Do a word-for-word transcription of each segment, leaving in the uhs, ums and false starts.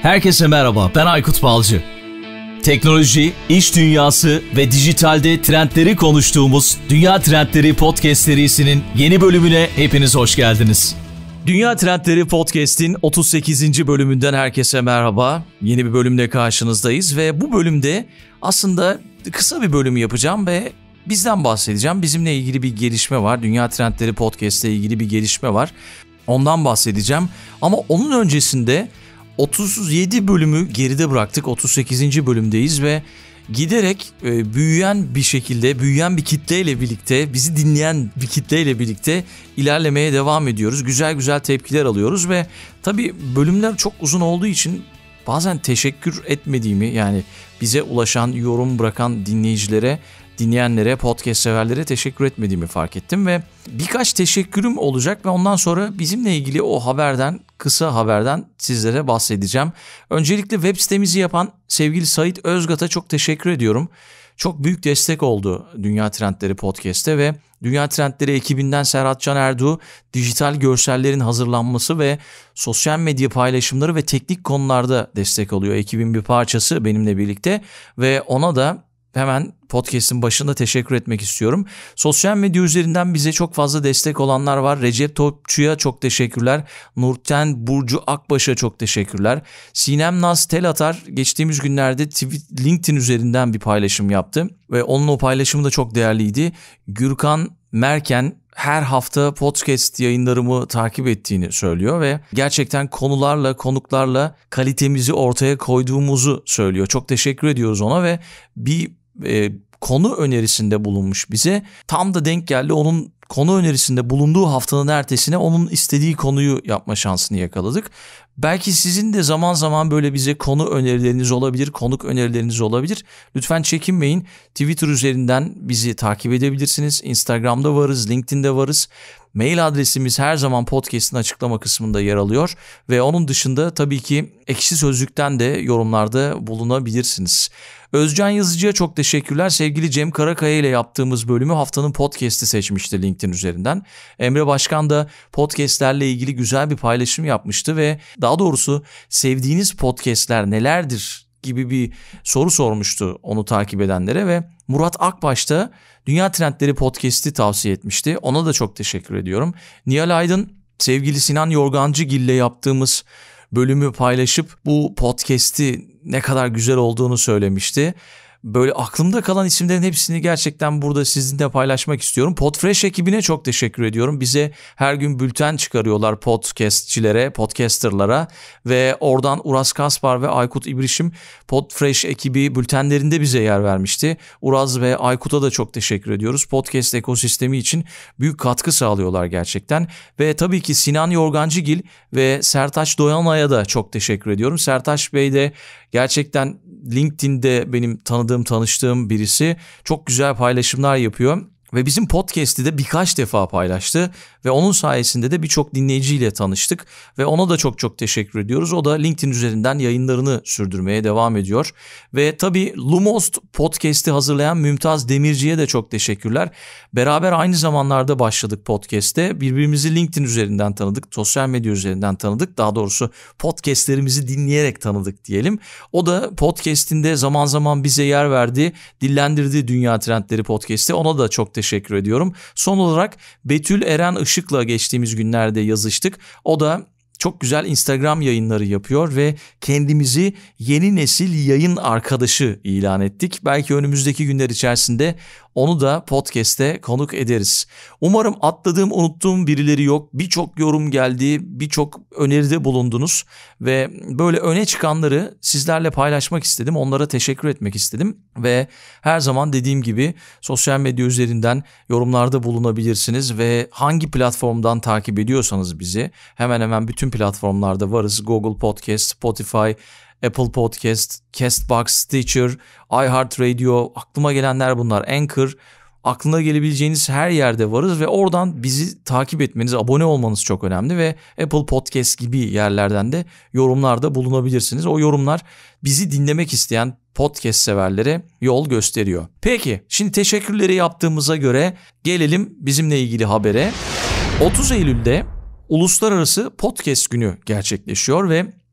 Herkese merhaba, ben Aykut Balcı. Teknoloji, iş dünyası ve dijitalde trendleri konuştuğumuz Dünya Trendleri Podcast serisinin yeni bölümüne hepiniz hoş geldiniz. Dünya Trendleri Podcast'in otuz sekizinci bölümünden herkese merhaba. Yeni bir bölümle karşınızdayız ve bu bölümde aslında kısa bir bölüm yapacağım ve bizden bahsedeceğim. Bizimle ilgili bir gelişme var. Dünya Trendleri Podcast ile ilgili bir gelişme var. Ondan bahsedeceğim. Ama onun öncesinde otuz yedi bölümü geride bıraktık. otuz sekizinci bölümdeyiz ve giderek e, büyüyen bir şekilde, büyüyen bir kitleyle birlikte, bizi dinleyen bir kitleyle birlikte ilerlemeye devam ediyoruz. Güzel güzel tepkiler alıyoruz ve tabii bölümler çok uzun olduğu için bazen teşekkür etmediğimi, yani bize ulaşan, yorum bırakan dinleyicilere, dinleyenlere, podcast severlere teşekkür etmediğimi fark ettim ve birkaç teşekkürüm olacak ve ondan sonra bizimle ilgili o haberden, kısa haberden sizlere bahsedeceğim. Öncelikle web sitemizi yapan sevgili Sait Özgat'a çok teşekkür ediyorum. Çok büyük destek oldu Dünya Trendleri Podcast'te ve Dünya Trendleri ekibinden Serhat Can Erdoğ, dijital görsellerin hazırlanması ve sosyal medya paylaşımları ve teknik konularda destek oluyor. Ekibin bir parçası benimle birlikte ve ona da hemen podcast'in başında teşekkür etmek istiyorum. Sosyal medya üzerinden bize çok fazla destek olanlar var. Recep Topçu'ya çok teşekkürler. Nurten Burcu Akbaş'a çok teşekkürler. Sinem Naz Telatar geçtiğimiz günlerde tweet, LinkedIn üzerinden bir paylaşım yaptı. Ve onun o paylaşımı da çok değerliydi. Gürkan Merken her hafta podcast yayınlarımı takip ettiğini söylüyor ve gerçekten konularla, konuklarla kalitemizi ortaya koyduğumuzu söylüyor. Çok teşekkür ediyoruz ona ve bir e, konu önerisinde bulunmuş bize. Tam da denk geldi, onun konu önerisinde bulunduğu haftanın ertesine onun istediği konuyu yapma şansını yakaladık. Belki sizin de zaman zaman böyle bize konu önerileriniz olabilir, konuk önerileriniz olabilir. Lütfen çekinmeyin. Twitter üzerinden bizi takip edebilirsiniz. Instagram'da varız, LinkedIn'de varız. Mail adresimiz her zaman podcast'in açıklama kısmında yer alıyor. Ve onun dışında tabii ki Ekşi Sözlük'ten de yorumlarda bulunabilirsiniz. Özcan Yazıcı'ya çok teşekkürler. Sevgili Cem Karakaya ile yaptığımız bölümü haftanın podcast'i seçmişti LinkedIn üzerinden. Emre Başkan da podcast'lerle ilgili güzel bir paylaşım yapmıştı ve daha doğrusu sevdiğiniz podcast'ler nelerdir gibi bir soru sormuştu onu takip edenlere ve Murat Akbaş da Dünya Trendleri Podcast'i tavsiye etmişti. Ona da çok teşekkür ediyorum. Nihal Aydın sevgili Sinan Yorgancıgil ile yaptığımız bölümü paylaşıp bu podcast'i ne kadar güzel olduğunu söylemişti. Böyle aklımda kalan isimlerin hepsini gerçekten burada sizinle paylaşmak istiyorum. Podfresh ekibine çok teşekkür ediyorum. Bize her gün bülten çıkarıyorlar podcastçilere, podcasterlara ve oradan Uraz Kaspar ve Aykut İbrişim Podfresh ekibi bültenlerinde bize yer vermişti. Uraz ve Aykut'a da çok teşekkür ediyoruz. Podcast ekosistemi için büyük katkı sağlıyorlar gerçekten. Ve tabii ki Sinan Yorgancıgil ve Sertaç Doyanay'a da çok teşekkür ediyorum. Sertaç Bey de gerçekten LinkedIn'de benim tanıdığım, tanıştığım birisi, çok güzel paylaşımlar yapıyor. Ve bizim podcast'i de birkaç defa paylaştı ve onun sayesinde de birçok dinleyiciyle tanıştık ve ona da çok çok teşekkür ediyoruz. O da LinkedIn üzerinden yayınlarını sürdürmeye devam ediyor. Ve tabii Lumos podcast'i hazırlayan Mümtaz Demirci'ye de çok teşekkürler. Beraber aynı zamanlarda başladık podcast'te. Birbirimizi LinkedIn üzerinden tanıdık, sosyal medya üzerinden tanıdık. Daha doğrusu podcast'lerimizi dinleyerek tanıdık diyelim. O da podcast'inde zaman zaman bize yer verdi, dillendirdi Dünya Trendleri Podcast'i. Ona da çok teşekkür Teşekkür ediyorum. Son olarak Betül Eren Işık'la geçtiğimiz günlerde yazıştık. O da çok güzel Instagram yayınları yapıyor ve kendimizi yeni nesil yayın arkadaşı ilan ettik. Belki önümüzdeki günler içerisinde onu da podcast'te konuk ederiz. Umarım atladığım, unuttuğum birileri yok. Birçok yorum geldi, birçok öneride bulundunuz ve böyle öne çıkanları sizlerle paylaşmak istedim. Onlara teşekkür etmek istedim ve her zaman dediğim gibi sosyal medya üzerinden yorumlarda bulunabilirsiniz ve hangi platformdan takip ediyorsanız bizi, hemen hemen bütün platformlarda varız. Google Podcast, Spotify, Apple Podcast, Castbox, Stitcher, iHeartRadio, aklıma gelenler bunlar. Anchor, aklına gelebileceğiniz her yerde varız ve oradan bizi takip etmeniz, abone olmanız çok önemli ve Apple Podcast gibi yerlerden de yorumlarda bulunabilirsiniz. O yorumlar bizi dinlemek isteyen podcast severlere yol gösteriyor. Peki, şimdi teşekkürleri yaptığımıza göre gelelim bizimle ilgili habere. otuz Eylül'de Uluslararası Podcast Günü gerçekleşiyor ve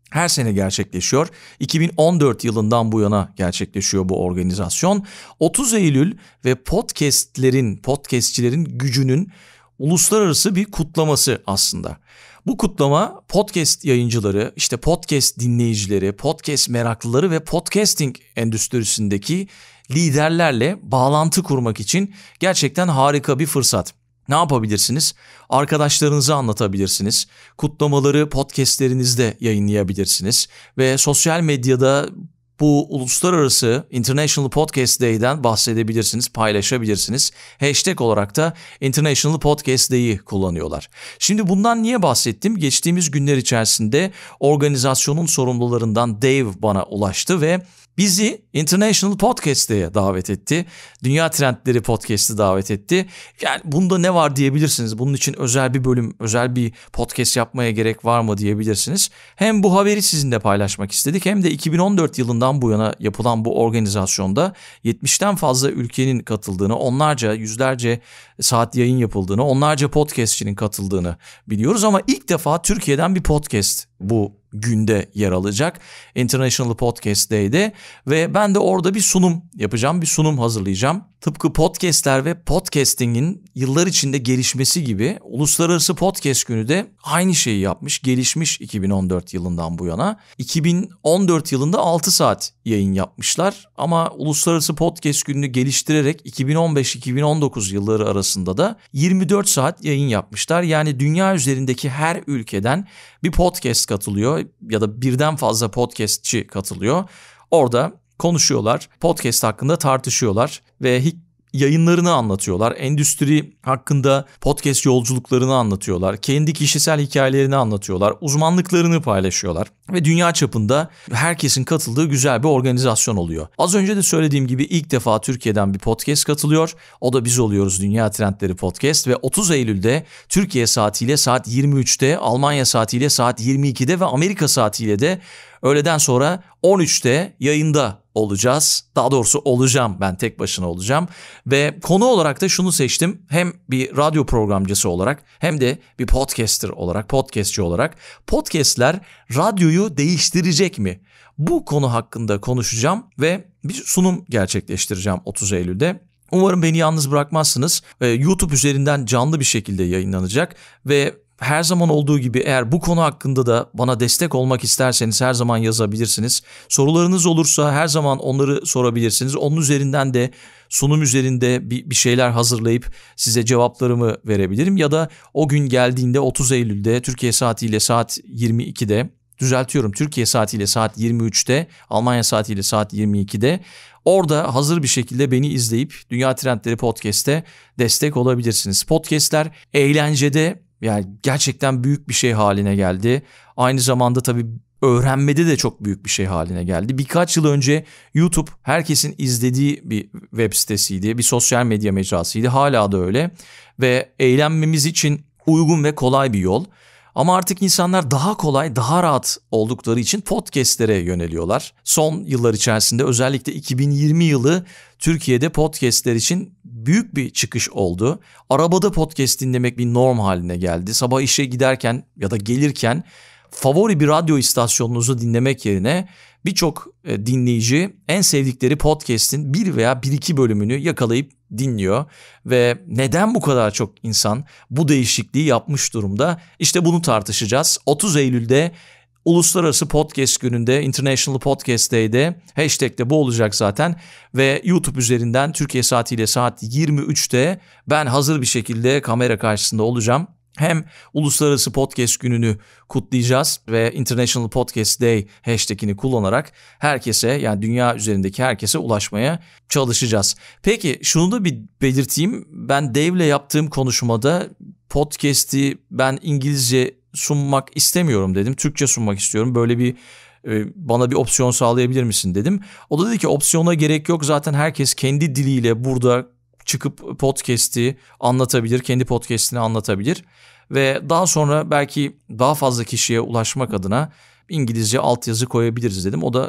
her sene gerçekleşiyor. iki bin on dört yılından bu yana gerçekleşiyor bu organizasyon. otuz Eylül ve podcastlerin, podcastçilerin gücünün uluslararası bir kutlaması aslında. Bu kutlama podcast yayıncıları, işte podcast dinleyicileri, podcast meraklıları ve podcasting endüstrisindeki liderlerle bağlantı kurmak için gerçekten harika bir fırsat. Ne yapabilirsiniz? Arkadaşlarınıza anlatabilirsiniz. Kutlamaları podcastlerinizde yayınlayabilirsiniz. Ve sosyal medyada bu uluslararası International Podcast Day'den bahsedebilirsiniz, paylaşabilirsiniz. Hashtag olarak da International Podcast Day'i kullanıyorlar. Şimdi bundan niye bahsettim? Geçtiğimiz günler içerisinde organizasyonun sorumlularından Dave bana ulaştı ve bizi International Podcast Day'e davet etti. Dünya Trendleri Podcast'ı davet etti. Yani bunda ne var diyebilirsiniz. Bunun için özel bir bölüm, özel bir podcast yapmaya gerek var mı diyebilirsiniz. Hem bu haberi sizinle paylaşmak istedik hem de iki bin on dört yılından bu yana yapılan bu organizasyonda yetmişten fazla ülkenin katıldığını, onlarca, yüzlerce saat yayın yapıldığını, onlarca podcastçinin katıldığını biliyoruz. Ama ilk defa Türkiye'den bir podcast bu günde yer alacak International Podcast Day'de ve ben de orada bir sunum yapacağım, bir sunum hazırlayacağım. Tıpkı podcastler ve podcasting'in yıllar içinde gelişmesi gibi Uluslararası Podcast Günü de aynı şeyi yapmış, gelişmiş iki bin on dört yılından bu yana. iki bin on dört yılında altı saat yayın yapmışlar ama Uluslararası Podcast Günü'nü geliştirerek iki bin on beş iki bin on dokuz yılları arasında da yirmi dört saat yayın yapmışlar. Yani dünya üzerindeki her ülkeden bir podcast katılıyor ya da birden fazla podcastçi katılıyor. Orada konuşuyorlar, podcast hakkında tartışıyorlar ve yayınlarını anlatıyorlar. Endüstri hakkında podcast yolculuklarını anlatıyorlar. Kendi kişisel hikayelerini anlatıyorlar. Uzmanlıklarını paylaşıyorlar. Ve dünya çapında herkesin katıldığı güzel bir organizasyon oluyor. Az önce de söylediğim gibi ilk defa Türkiye'den bir podcast katılıyor. O da biz oluyoruz, Dünya Trendleri Podcast. Ve otuz Eylül'de Türkiye saatiyle saat yirmi üçte, Almanya saatiyle saat yirmi ikide ve Amerika saatiyle de öğleden sonra on üçte yayında olacağız. Daha doğrusu olacağım, ben tek başına olacağım. Ve konu olarak da şunu seçtim. Hem bir radyo programcısı olarak hem de bir podcaster olarak, podcastçi olarak. Podcastler radyoyu değiştirecek mi? Bu konu hakkında konuşacağım ve bir sunum gerçekleştireceğim otuz Eylül'de. Umarım beni yalnız bırakmazsınız. YouTube üzerinden canlı bir şekilde yayınlanacak ve her zaman olduğu gibi eğer bu konu hakkında da bana destek olmak isterseniz her zaman yazabilirsiniz. Sorularınız olursa her zaman onları sorabilirsiniz. Onun üzerinden de sunum üzerinde bir, bir şeyler hazırlayıp size cevaplarımı verebilirim. Ya da o gün geldiğinde otuz Eylül'de Türkiye saatiyle saat yirmi ikide, düzeltiyorum Türkiye saatiyle saat yirmi üçte, Almanya saatiyle saat yirmi ikide orada hazır bir şekilde beni izleyip Dünya Trendleri Podcast'te destek olabilirsiniz. Podcast'ler eğlencede yani gerçekten büyük bir şey haline geldi. Aynı zamanda tabii öğrenmede de çok büyük bir şey haline geldi. Birkaç yıl önce YouTube herkesin izlediği bir web sitesiydi, bir sosyal medya mecrasıydı. Hala da öyle ve eğlenmemiz için uygun ve kolay bir yol. Ama artık insanlar daha kolay, daha rahat oldukları için podcastlere yöneliyorlar. Son yıllar içerisinde özellikle iki bin yirmi yılı Türkiye'de podcastler için büyük bir çıkış oldu. Arabada podcast dinlemek bir norm haline geldi. Sabah işe giderken ya da gelirken favori bir radyo istasyonunuzu dinlemek yerine birçok dinleyici en sevdikleri podcast'in bir veya bir iki bölümünü yakalayıp dinliyor ve neden bu kadar çok insan bu değişikliği yapmış durumda? İşte bunu tartışacağız. otuz Eylül'de Uluslararası Podcast Günü'nde, International Podcast Day'de, hashtag'de bu olacak zaten ve YouTube üzerinden Türkiye saatiyle saat yirmi üçte ben hazır bir şekilde kamera karşısında olacağım. Hem Uluslararası Podcast Günü'nü kutlayacağız ve International Podcast Day hashtag'ini kullanarak herkese, yani dünya üzerindeki herkese ulaşmaya çalışacağız. Peki şunu da bir belirteyim. Ben Dave'le yaptığım konuşmada podcast'i ben İngilizce sunmak istemiyorum dedim. Türkçe sunmak istiyorum. Böyle bir bana bir opsiyon sağlayabilir misin dedim. O da dedi ki opsiyona gerek yok. Zaten herkes kendi diliyle burada çıkıp podcast'i anlatabilir, kendi podcast'ini anlatabilir ve daha sonra belki daha fazla kişiye ulaşmak adına İngilizce altyazı koyabiliriz dedim. O da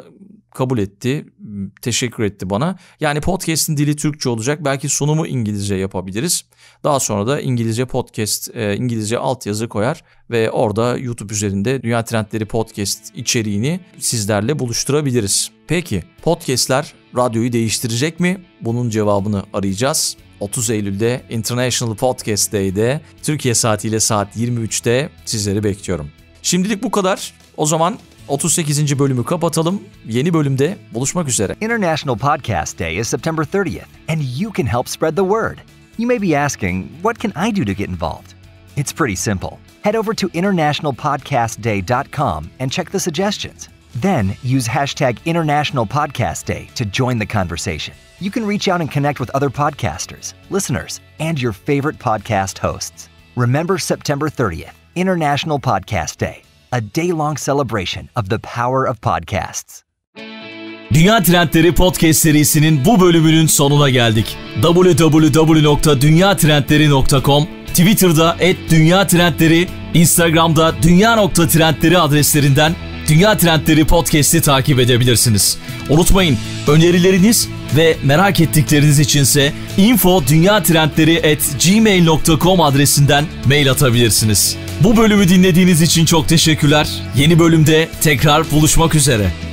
kabul etti, teşekkür etti bana. Yani podcast'in dili Türkçe olacak. Belki sunumu İngilizce yapabiliriz. Daha sonra da İngilizce podcast, e, İngilizce altyazı koyar ve orada YouTube üzerinde Dünya Trendleri Podcast içeriğini sizlerle buluşturabiliriz. Peki, podcast'ler radyoyu değiştirecek mi? Bunun cevabını arayacağız. otuz Eylül'de International Podcast Day'de Türkiye saatiyle saat yirmi üçte sizleri bekliyorum. Şimdilik bu kadar. O zaman otuz sekizinci bölümü kapatalım. Yeni bölümde buluşmak üzere. International Podcast Day is September thirtieth, and you can help spread the word. You may be asking, what can I do to get involved? It's pretty simple. Head over to international podcast day dot com and check the suggestions. Then use hashtag International Podcast Day to join the conversation. You can reach out and connect with other podcasters, listeners, and your favorite podcast hosts. Remember September thirtieth, International Podcast Day, a day-long celebration of the power of podcasts. Dünya Trendleri Podcast serisinin bu bölümünün sonuna geldik. double-u double-u double-u nokta dünya trendleri nokta com, Twitter'da et dünya trendleri, Instagram'da dünya nokta trendleri adreslerinden Dünya Trendleri Podcast'i takip edebilirsiniz. Unutmayın, önerileriniz ve merak ettikleriniz içinse info dünya trendleri at gmail nokta com adresinden mail atabilirsiniz. Bu bölümü dinlediğiniz için çok teşekkürler. Yeni bölümde tekrar buluşmak üzere.